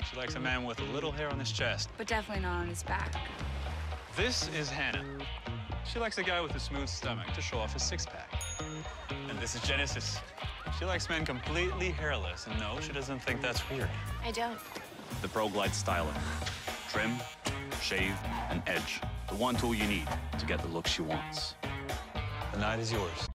She likes a man with a little hair on his chest. But definitely not on his back. This is Hannah. She likes a guy with a smooth stomach to show off his six-pack. And this is Genesis. She likes men completely hairless, and no, she doesn't think that's weird. I don't. The Pro Glide Styler. Trim, shave, and edge. The one tool you need to get the look she wants. The night is yours.